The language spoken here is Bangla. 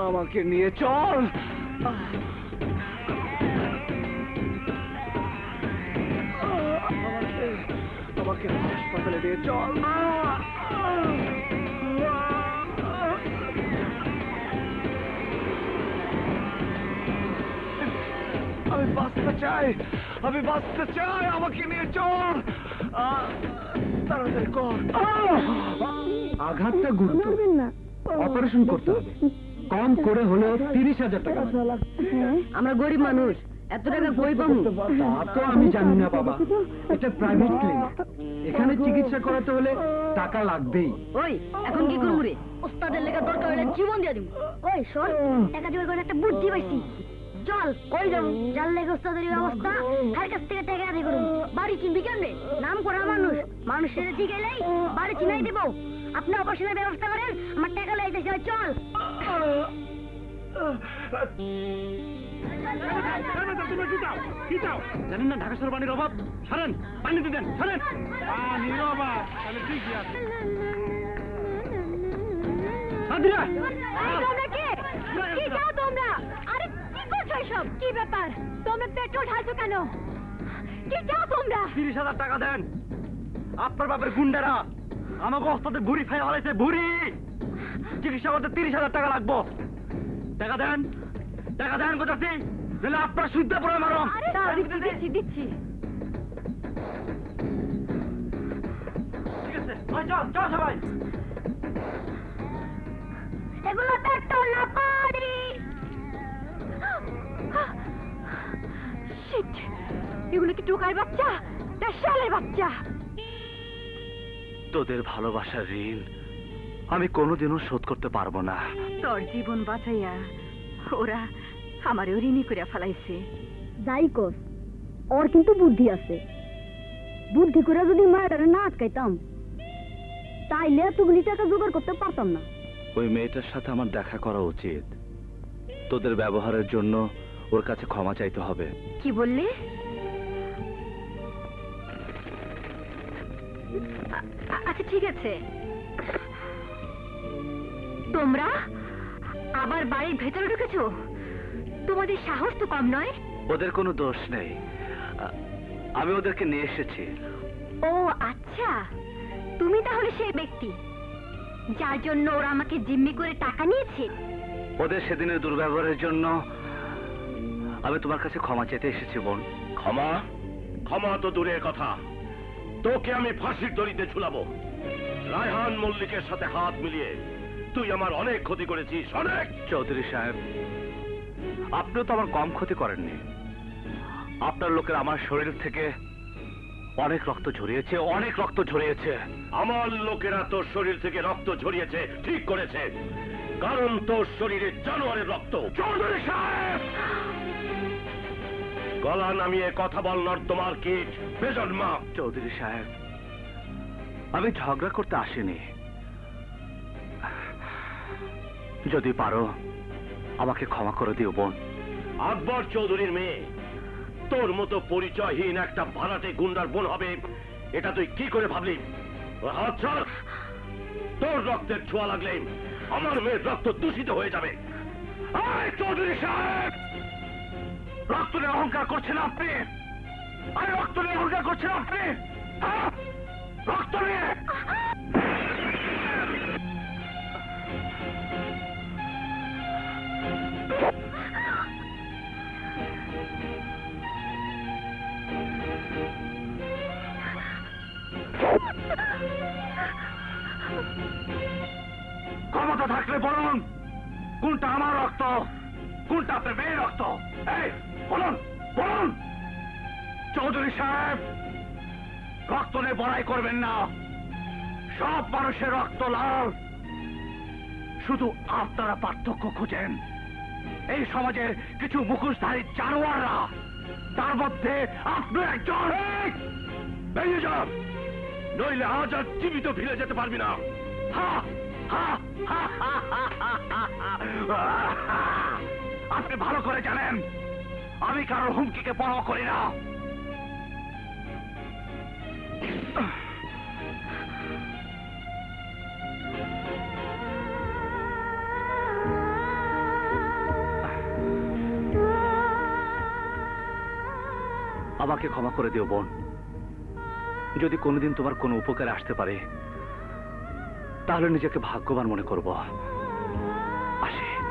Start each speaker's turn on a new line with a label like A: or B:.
A: আমাকে নিয়ে চল। আমাকে হাসপাতালে নিয়ে চল। আমি বাঁচতে চাই, আমি বাঁচতে চাই, আমাকে নিয়ে চল। তাড়াতাড়ি কর।
B: আঘাতটা গুরুতর, অপারেশন করতে হবে। কম করে হলেও 30,000 টাকা লাগবে।
C: আমরা গরিব মানুষ, এত টাকা কই পাবো?
B: তা তো আমি জানি না বাবা, এটা প্রাইভেট ক্লিনিক, এখানে চিকিৎসা করাতে হলে টাকা লাগবেই।
C: ওই এখন কি করবো রে? ওস্তাদের লেখা দরকার হলে জীবন দিয়ে দিব।
D: ওই শোন, টাকা জোগাড় করে একটা বুদ্ধি পাইছি। চল কই যাবো? যার লেগে ওস্তাদের অবস্থা, তার কাছ থেকে টাকা আদায় করবো। বাড়ি চিনবি কেমনে? নাম করা মানুষ, মানুষের জিগাইলেই বাড়ি চিনাই দেব। আপনি অপারেশনের ব্যবস্থা করেন, আমার টাকা লাইতেছে। চল।
A: জানেন না ঢাকা শহর পানির অভাব? ছাড়েন, পানি দেন, ছাড়েন। পানির অভাব তাহলে ঠিকই আছে।
D: তোমরা কে? কি চাও তোমরা? আরে কি করছো এসব? কি ব্যাপার? তোমরা পেট্রোল ঢালছো কেন? কি চাও তোমরা?
A: 30,000 টাকা দেন। আপনার বাপের গুন্ডারা আমাকে ওস্তাদের ভুড়ি খাই হারাইছে, ভুড়ি। চিকিৎসা করতে 30,000 টাকা লাগবো। টাকা দেন, টাকা দেন কোথাতে, নাহলে আপনার শুদ্ধ পড়ে মারো।
D: দিচ্ছি দিচ্ছি।
A: ঠিক আছে, চল চল সবাই।
D: এগুলো পেট্রোল না পানি। শিট, এগুলো কি টোকাই বাচ্চা না শালের বাচ্চা?
A: তোদের ভালোবাসার ঋণ আমি কোনোদিনও শোধ করতে পারবো না।
C: তোর জীবন বাঁচাইয়া ওরা আমার ঋণী করে ফেলাইছে।
D: যাই কর, ওর কিন্তু বুদ্ধি আছে। বুদ্ধি করে যদি মায়ের না আটকাইতাম, তাইলে এতগুলি টাকা জোগাড় করতে পারতাম না।
A: ওই মেয়েটার সাথে আমার দেখা করা উচিত। তোদের ব্যবহারের জন্য ওর কাছে ক্ষমা চাইতে হবে।
C: কি বললি? আচ্ছা ঠিক আছে, তোমরা আবার বাড়ির ভেতরে ঢুকেছো? তোমাদের সাহস তো কম নয়।
A: ওদের কোনো দোষ নেই, আমি ওদেরকে নিয়ে এসেছি।
C: ও আচ্ছা, তুমি তাহলে সেই ব্যক্তি যার জন্য ওরা আমাকে জিম্মি করে টাকা নিয়েছে।
A: ওদের সেদিনের দুর্ব্যবহারের জন্য আমি তোমার কাছে ক্ষমা চাইতে এসেছি বোন।
E: ক্ষমা? ক্ষমা তো দূরের কথা, তোকে আমি ফাঁসির দড়িতে ঝুলাবো। রায়হান মল্লিকের সাথে হাত মিলিয়ে তুই আমার অনেক ক্ষতি করেছিস, অনেক।
A: চৌধুরী সাহেব, আপনিও তো আমার কম ক্ষতি করেননি। আপনার লোকের আমার শরীর থেকে অনেক রক্ত ঝরিয়েছে, অনেক রক্ত ঝরিয়েছে।
E: আমার লোকেরা তোর শরীর থেকে রক্ত ঝরিয়েছে, ঠিক করেছে, কারণ তোর শরীরে জানোয়ারের রক্ত। চৌধুরী সাহেব, গলা নামিয়ে কথা বল, নর্দমার কীট বেজন্মা।
A: চৌধুরী সাহেব, আমি ঝগড়া করতে আসিনি। যদি পারো আমাকে ক্ষমা করে দিও বোন।
E: আকবর চৌধুরীর মেয়ে তোর মতো পরিচয়হীন একটা ভাড়াটে গুন্ডার বোন হবে, এটা তুই কি করে ভাবলি? হাত ছাড়। তোর রক্তের ছোঁয়া লাগলে আমার মেয়ের রক্ত দূষিত হয়ে যাবে। চৌধুরী সাহেব,
A: রক্ত নিয়ে অহংকার করছেন আপনি? আরে রক্ত নিয়ে অহংকার করছেন আপনি? রক্ত নিয়ে ক্ষমতা থাকলে বলুন, কোনটা আমার রক্ত, কোনটা আপনার মেয়ের রক্ত? এই বলুন, বলুন। চৌধুরী সাহেব, রক্ত নিয়ে বড়াই করবেন না। সব মানুষের রক্ত লাল, শুধু আপনারা পার্থক্য খুঁজেন। এই সমাজে কিছু মুখোশধারী জানোয়াররা, তার মধ্যে আপনি একজন।
E: বেরিয়ে যা, নইলে আজ আর জীবিত ফিরে যেতে পারবি না।
A: আপনি ভালো করে জানেন আমি কারোর হুমকিকে পরোয়া করি না। আমাকে ক্ষমা করে দিও বোন। যদি কোনোদিন তোমার কোনো উপকারে আসতে পারে তাহলে নিজেকে ভাগ্যবান মনে করব। আসি।